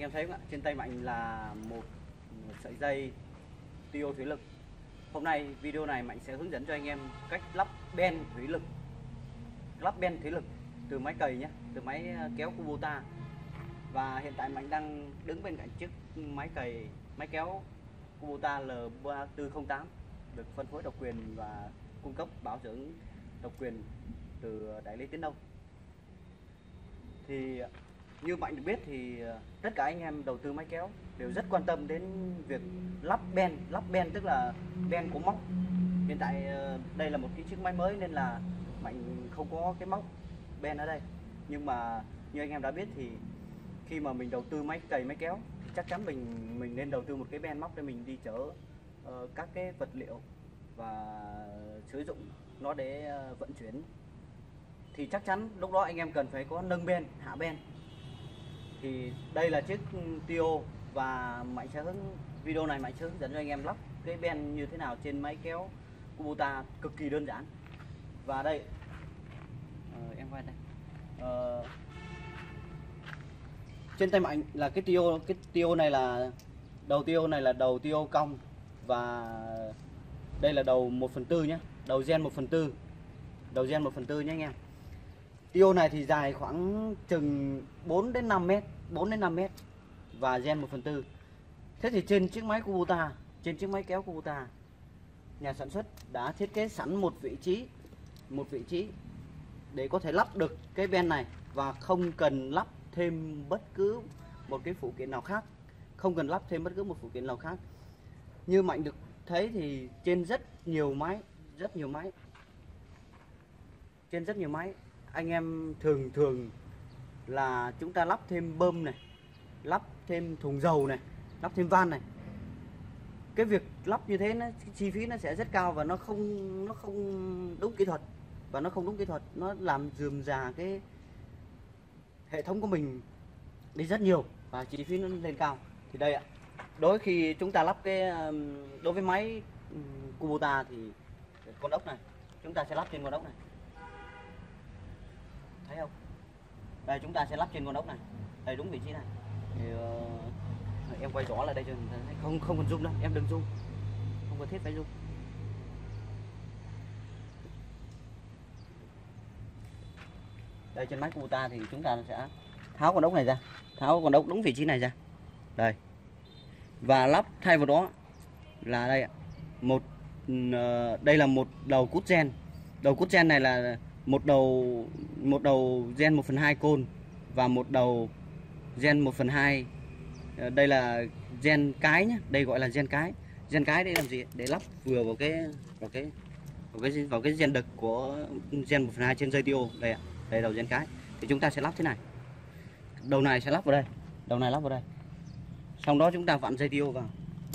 Anh em thấy không ạ? Trên tay Mạnh là một sợi dây tiêu thủy lực. Hôm nay video này Mạnh sẽ hướng dẫn cho anh em cách lắp ben thủy lực. Lắp ben thủy lực từ máy cày nhé, từ máy kéo Kubota. Và hiện tại Mạnh đang đứng bên cạnh chiếc máy cày, máy kéo Kubota L3408 được phân phối độc quyền và cung cấp bảo dưỡng độc quyền từ đại lý Tiến Đông. Thì như Mạnh được biết thì tất cả anh em đầu tư máy kéo đều rất quan tâm đến việc lắp ben tức là ben của móc. Hiện tại đây là một cái chiếc máy mới nên là Mạnh không có cái móc ben ở đây. Nhưng mà như anh em đã biết thì khi mà mình đầu tư máy cày máy kéo thì chắc chắn mình nên đầu tư một cái ben móc để mình đi chở các cái vật liệu và sử dụng nó để vận chuyển. Thì chắc chắn lúc đó anh em cần phải có nâng ben, hạ ben. Thì đây là chiếc Tio và Mạnh sẽ video này Mạnh sẽ hướng dẫn cho anh em lắp cái ben như thế nào trên máy kéo Kubota, cực kỳ đơn giản. Và đây em quay đây, trên tay Mạnh là cái Tio này là đầu Tio cong, và đây là đầu 1/4 nhé, đầu gen 1/4, đầu gen 1/4 nhé anh em. Tio này thì dài khoảng chừng 4 đến 5 mét, 4 đến 5 mét và gen 1/4. Thế thì trên chiếc máy Kubota, trên chiếc máy kéo Kubota, nhà sản xuất đã thiết kế sẵn một vị trí để có thể lắp được cái ben này và không cần lắp thêm bất cứ một cái phụ kiện nào khác, Như Mạnh được thấy thì trên rất nhiều máy anh em thường là chúng ta lắp thêm bơm này, lắp thêm thùng dầu này, lắp thêm van này. Cái việc lắp như thế chi phí nó sẽ rất cao và nó không đúng kỹ thuật, nó làm rườm rà cái hệ thống của mình đi rất nhiều và chi phí nó lên cao. Thì đây ạ, đối khi chúng ta lắp đối với máy Kubota thì con ốc này chúng ta sẽ lắp trên con ốc này, thấy không? Đây chúng ta sẽ lắp trên con ốc này, đây đúng vị trí này. Thì, em quay rõ lại đây cho không cần zoom đâu, em đừng zoom, không cần thiết phải zoom. Đây trên máy Kubota thì chúng ta sẽ tháo con ốc này ra, tháo con ốc đúng vị trí này ra, đây, và lắp thay vào đó là đây ạ, đây là một đầu cút gen. Đầu cút gen này là một đầu gen 1/2 côn và một đầu gen 1/2. Đây là gen cái nhé, đây gọi là gen cái. Gen cái để làm gì? Để lắp vừa vào cái gen đực của gen 1/2 trên dây Tio. Đây ạ, đây đầu gen cái. Thì chúng ta sẽ lắp thế này. Đầu này sẽ lắp vào đây, đầu này lắp vào đây. Sau đó chúng ta vặn dây Tio vào.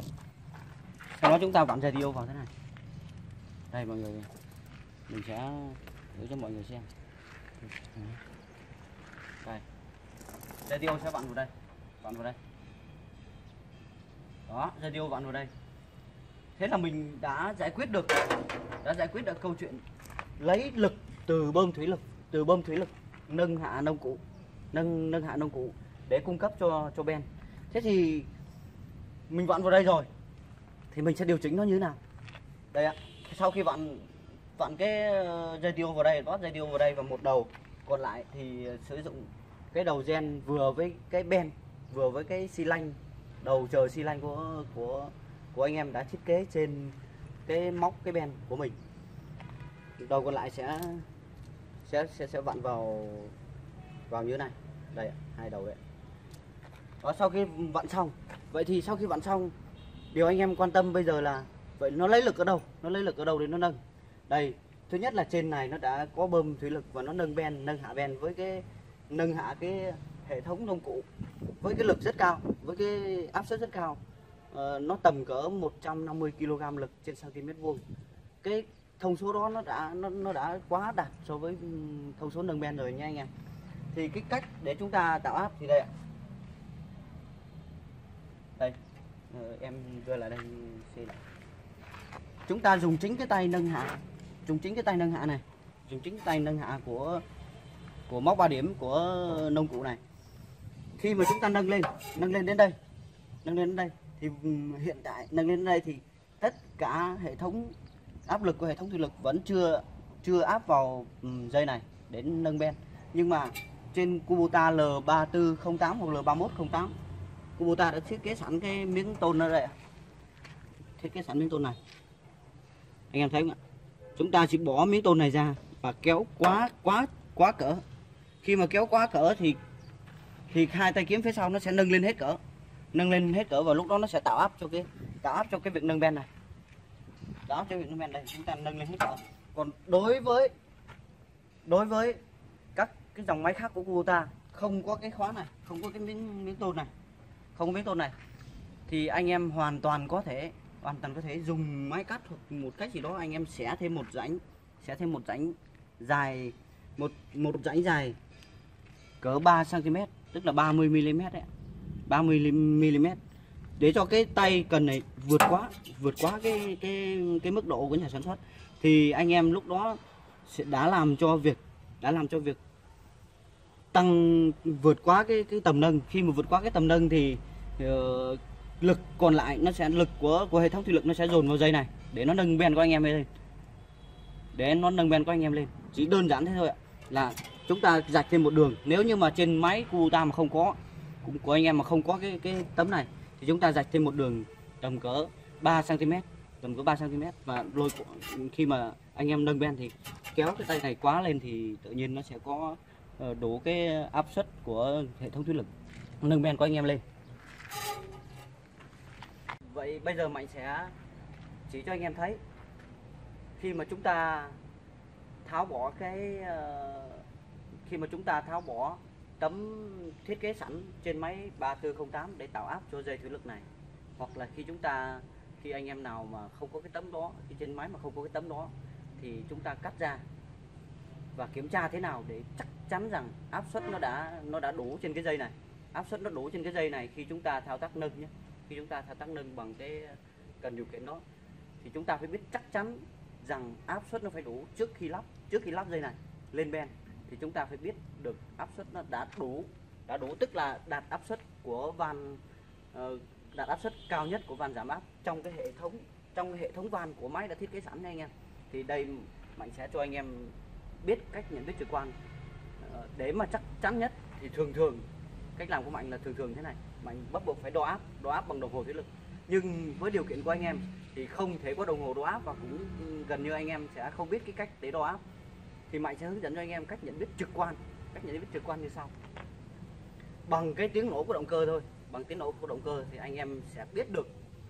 Thế này. Đây mọi người, mình sẽ thử cho mọi người xem. Đây, dây Tio sẽ vặn vào đây, đó, dây Tio vặn vào đây. Thế là mình đã giải quyết được câu chuyện lấy lực từ bơm thủy lực, nâng hạ nông cụ để cung cấp cho ben. Thế thì mình vặn vào đây rồi thì mình sẽ điều chỉnh nó như thế nào? Đây ạ, sau khi vặn cái dây Tio vào đây, rót dây Tio vào đây, và một đầu còn lại thì sử dụng cái đầu gen vừa với cái ben, vừa với cái xi lanh, đầu chờ xi lanh của anh em đã thiết kế trên cái móc cái ben của mình. Đầu còn lại sẽ vặn vào như thế này. Đây, hai đầu đấy. Đó, sau khi vặn xong, điều anh em quan tâm bây giờ là vậy nó lấy lực ở đâu? Để nó nâng. Đây, thứ nhất là trên này nó đã có bơm thủy lực và nó nâng hạ ben với cái nâng hạ cái hệ thống nông cụ với cái lực rất cao, với cái áp suất rất cao. Nó tầm cỡ 150 kg lực trên cm vuông. Cái thông số đó nó đã quá đạt so với thông số nâng ben rồi nha anh em. Thì cái cách để chúng ta tạo áp thì đây ạ. Đây, em đưa lại đây xem lại. Chúng ta dùng chính cái tay nâng hạ, này, dùng chính tay nâng hạ của móc 3 điểm của nông cụ này. khi mà chúng ta nâng lên đến đây, thì hiện tại nâng lên đến đây thì tất cả hệ thống áp lực của hệ thống thủy lực vẫn chưa áp vào dây này đến nâng ben. Nhưng mà trên Kubota L3408 hoặc L3108, Kubota đã thiết kế sẵn cái miếng tôn ở đây, thiết kế sẵn miếng tôn này, anh em thấy không ạ? Chúng ta chỉ bỏ miếng tôn này ra và kéo quá cỡ. Khi mà kéo quá cỡ thì hai tay kiếm phía sau nó sẽ nâng lên hết cỡ, và lúc đó nó sẽ tạo áp cho cái việc nâng ben này, tạo áp cho việc nâng ben đây, chúng ta nâng lên hết cỡ. Còn đối với các cái dòng máy khác của Kubota không có cái khóa này, không có cái miếng tôn này, không có miếng tôn này, thì anh em hoàn toàn có thể dùng máy cắt hoặc một cách gì đó anh em xẻ thêm một rãnh dài, một rãnh dài cỡ 3 cm, tức là 30 mm đấy, 30 mm, để cho cái tay cần này vượt quá cái mức độ của nhà sản xuất, thì anh em lúc đó sẽ đã làm cho việc tăng vượt quá cái tầm nâng. Khi mà vượt quá cái tầm nâng thì lực còn lại nó sẽ, lực của hệ thống thủy lực nó sẽ dồn vào dây này để nó nâng ben của anh em lên, chỉ đơn giản thế thôi ạ. Là chúng ta rạch thêm một đường. Nếu như mà trên máy Kubota mà không có, của anh em mà không có cái tấm này, thì chúng ta rạch thêm một đường tầm cỡ 3 cm, và lôi khi mà anh em nâng ben thì kéo cái tay này quá lên thì tự nhiên nó sẽ có đủ cái áp suất của hệ thống thủy lực nâng ben của anh em lên. Vậy bây giờ Mạnh sẽ chỉ cho anh em thấy khi mà chúng ta tháo bỏ tấm thiết kế sẵn trên máy 3408 để tạo áp cho dây thủy lực này, hoặc là khi anh em nào mà không có cái tấm đó, khi trên máy mà không có cái tấm đó, thì chúng ta cắt ra và kiểm tra thế nào để chắc chắn rằng áp suất nó đã đủ trên cái dây này. Áp suất nó đủ trên cái dây này khi chúng ta thao tác nâng nhé. Khi chúng ta thao tác nâng bằng cái cần điều khiển đó, thì chúng ta phải biết chắc chắn rằng áp suất nó phải đủ trước khi lắp dây này lên ben, thì chúng ta phải biết được áp suất nó đã đủ, tức là đạt áp suất của van, đạt áp suất cao nhất của van giảm áp trong cái hệ thống van của máy đã thiết kế sẵn nha anh em. Thì đây Mạnh sẽ cho anh em biết cách nhận biết trực quan để mà chắc chắn nhất. Thì thường cách làm của Mạnh là thường thế này: Mạnh bắt buộc phải đo áp bằng đồng hồ thủy lực, nhưng với điều kiện của anh em thì không thể có đồng hồ đo áp, và cũng gần như anh em sẽ không biết cái cách để đo áp. Thì Mạnh sẽ hướng dẫn cho anh em cách nhận biết trực quan như sau. Bằng cái tiếng nổ của động cơ thôi, bằng tiếng nổ của động cơ thì anh em sẽ biết được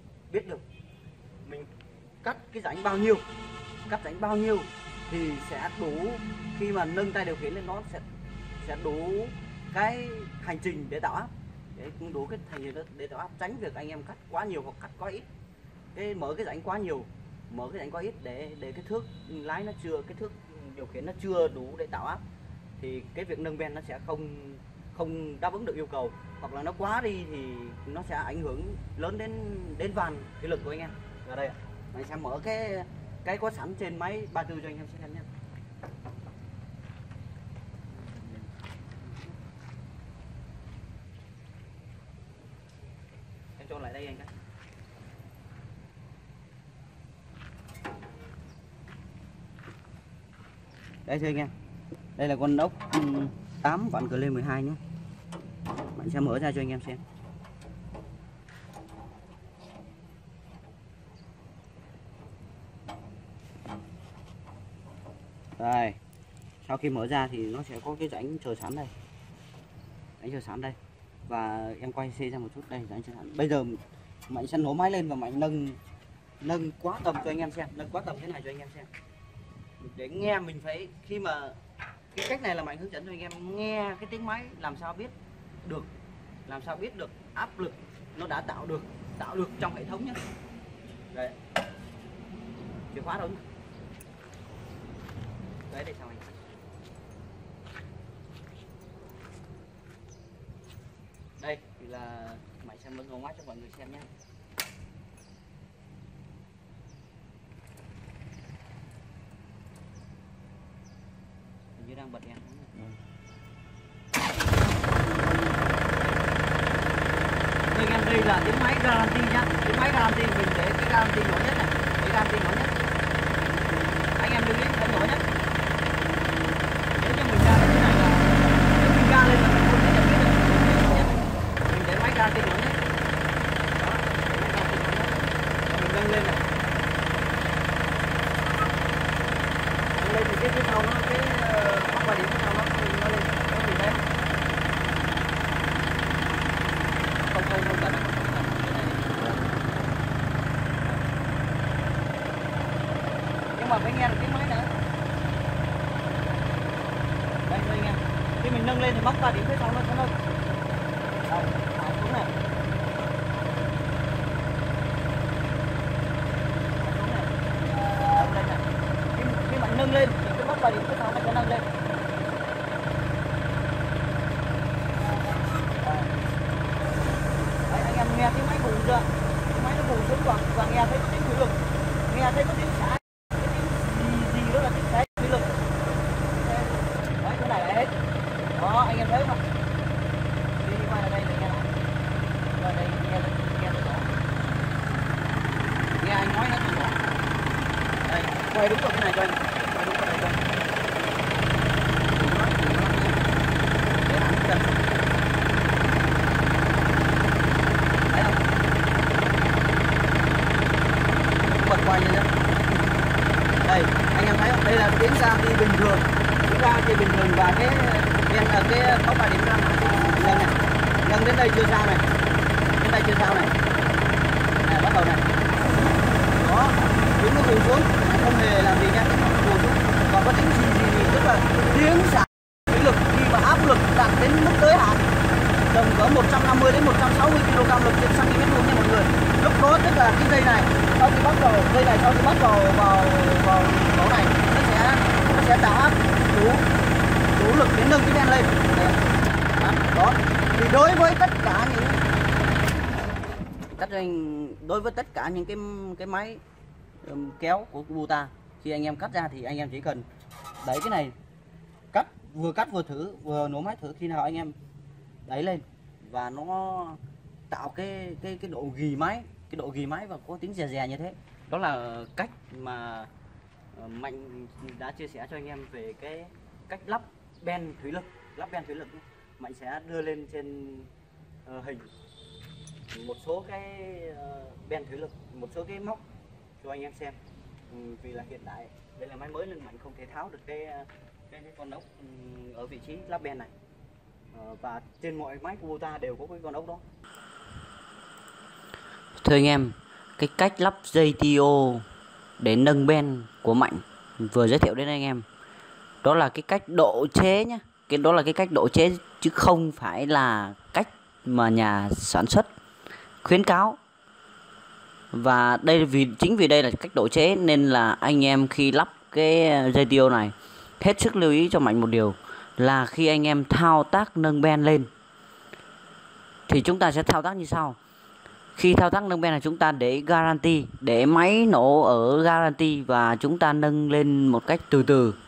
mình cắt rãnh bao nhiêu thì sẽ đủ. Khi mà nâng tay điều khiển lên nó sẽ đủ cái hành trình để tạo áp, đủ cái hành trình để tạo áp, tránh việc anh em cắt quá nhiều hoặc cắt quá ít. Mở cái rãnh quá nhiều, mở cái rãnh quá ít để cái thước lái nó chưa, cái thước điều khiển nó chưa đủ để tạo áp, thì cái việc nâng ben nó sẽ không đáp ứng được yêu cầu, hoặc là nó quá đi thì nó sẽ ảnh hưởng lớn đến van thủy lực của anh em. Ở đây mình sẽ mở cái có sẵn trên máy 34 cho anh em xem nhé. Em cho lại đây anh cái. Đây thưa anh em, đây là con ốc 8 vặn cờ lên 12 nhé. Bạn sẽ mở ra cho anh em xem. Đây, sau khi mở ra thì nó sẽ có cái rãnh chờ sẵn đây, và em quay xe ra một chút. Đây, rãnh chờ sẵn. Bây giờ Mạnh sẽ nổ máy lên và Mạnh nâng quá tầm cho anh em xem, nâng quá tầm thế này cho anh em xem, để nghe mình phải, khi mà cái cách này là Mạnh hướng dẫn cho anh em nghe cái tiếng máy làm sao biết được áp lực nó đã tạo được trong hệ thống nhé. Đây, chìa khóa đâu nhé. Đấy, đây sao anh. Đây thì là Mạnh sẽ mở ngón mắt cho mọi người xem nhé. Hình như đang bật đèn. Đây là tiếng máy garanti nhá, tiếng máy garanti mình để cái garanti nhỏ nhất này, cái garanti nhỏ nhất. Anh em lưu ý cái nhỏ nhất. Nếu như mình ra như thế này là nếu mình ga lên là mình không thể nhận biết được nhỏ nhất. Mình để máy garanti nhỏ nhất. Đó, để máy garanti nhỏ nhất. Và mình nâng lên này. Nâng lên thì cái phía sau nó cái móc ba điểm phía sau nó lên, nó nhìn thấy. Không cần. Nhưng mà phải nghe được tiếng máy nữa. Đây anh em. Khi mình nâng lên thì móc 3 điểm phía sau nó sẽ nâng. Đây, thả xuống này. Nâng lên này. Khi bạn nâng lên thì cái móc 3 điểm phía sau nó sẽ nâng lên. Đấy, anh em nghe tiếng máy bù chưa? Tiếng máy nó bù xuống và nghe thấy có tiếng thủy lực, nghe thấy có tiếng xả, cái tiếng gì đó là tiếng xả thủy lực. Đấy, cái này là hết. Đó, anh em thấy không? Đi qua đây để nghe này. Qua đây nghe nó rõ. Nghe anh nói nó từ rõ. Đây, quay đúng vào cái này cho anh. Quay đúng vào đây cho anh. Để hẳn chân. Bật quay lên đó. Đây, anh em thấy không? Đây là tiếng garanti bình thường, tiếng garanti bình thường và cái móc 3 điểm ra nâng này, nâng đến đây chưa sao này, đến đây chưa sao này, này bắt đầu này, đó, tiếng nó bù xuống, không hề làm gì nhá, bù xuống, còn có tiếng gì tức là tiếng xả thủy lực khi mà áp lực đạt đến mức tới hạn, tầm cỡ 150 đến 160 kg lực trên cm vuông nha mọi người. Lúc đó tức là cái dây này sau khi bắt vào dây này sau khi bắt vào chỗ này nó sẽ tạo áp đủ lực để nâng cái ben lên. Đó. Thì đối với tất cả những cái máy kéo của Kubota, khi anh em cắt ra thì anh em chỉ cần đẩy cái này cắt vừa thử vừa nổ máy thử, khi nào anh em đẩy lên và nó tạo cái độ ghi máy và có tiếng rè như thế. Đó là cách mà Mạnh đã chia sẻ cho anh em về cái cách lắp ben thủy lực. Mạnh sẽ đưa lên trên hình một số cái ben thủy lực, một số cái móc cho anh em xem. Vì là hiện tại đây là máy mới nên Mạnh không thể tháo được cái con ốc ở vị trí lắp ben này. Và trên mọi máy Kubota đều có cái con ốc đó. Thưa anh em, cái cách lắp dây TO để nâng ben của Mạnh vừa giới thiệu đến anh em, đó là cái cách độ chế nhé. Đó là cái cách độ chế chứ không phải là cách mà nhà sản xuất khuyến cáo. Và đây chính vì đây là cách độ chế nên là anh em khi lắp cái dây TO này hết sức lưu ý cho Mạnh một điều là khi anh em thao tác nâng ben lên thì chúng ta sẽ thao tác như sau. Khi thao tác nâng ben là chúng ta để garanti, để máy nổ ở garanti và chúng ta nâng lên một cách từ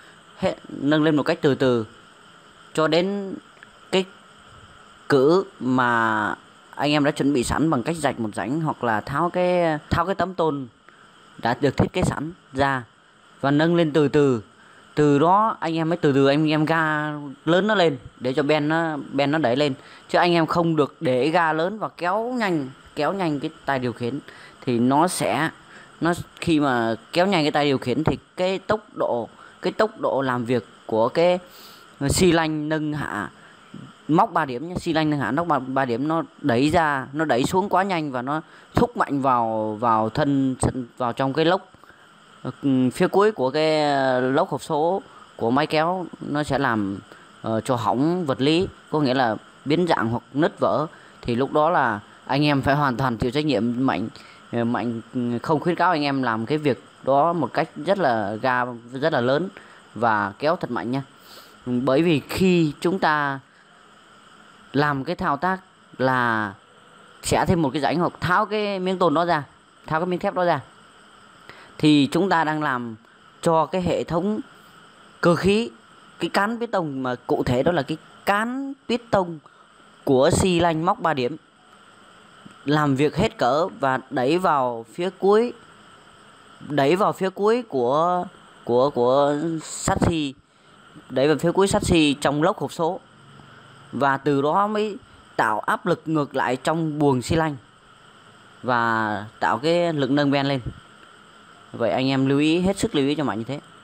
từ, cho đến cái cử mà anh em đã chuẩn bị sẵn bằng cách rạch một rãnh hoặc là tháo cái tấm tôn đã được thiết kế sẵn ra và nâng lên từ từ. Từ đó anh em mới từ từ anh em ga lớn nó lên để cho ben nó đẩy lên, chứ anh em không được để ga lớn và kéo nhanh cái tay điều khiển thì khi mà kéo nhanh cái tay điều khiển thì cái tốc độ làm việc của cái xi lanh nâng hạ móc 3 điểm nhé, xi lanh nâng hạ móc 3 điểm nó đẩy xuống quá nhanh và nó thúc mạnh vào trong cái lốc phía cuối của cái lốc hộp số của máy kéo, nó sẽ làm cho hỏng vật lý, có nghĩa là biến dạng hoặc nứt vỡ. Thì lúc đó là anh em phải hoàn toàn chịu trách nhiệm. Mạnh không khuyến cáo anh em làm cái việc đó một cách rất là lớn và kéo thật mạnh nha. Bởi vì khi chúng ta làm cái thao tác là xẻ thêm một cái rãnh hoặc tháo cái miếng tôn đó ra, tháo cái miếng thép đó ra, thì chúng ta đang làm cho cái hệ thống cơ khí, cái cán piston mà cụ thể đó là cái cán piston của xi lanh móc 3 điểm làm việc hết cỡ và đẩy vào phía cuối, của sắt xi, đẩy vào phía cuối sắt xi trong lốc hộp số, và từ đó mới tạo áp lực ngược lại trong buồng xi lanh và tạo cái lực nâng ben lên. Vậy anh em lưu ý, hết sức lưu ý cho mạnh như thế.